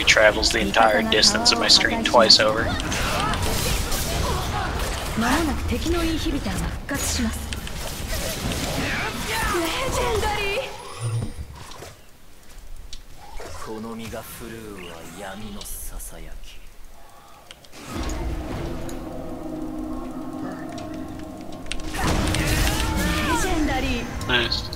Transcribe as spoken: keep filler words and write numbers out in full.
battery travels the entire distance of my screen twice over. まもなく敵のインヒビターが復活します。レジェンダリー。 この身が震うは闇のささやき。 レジェンダリー。 Nice.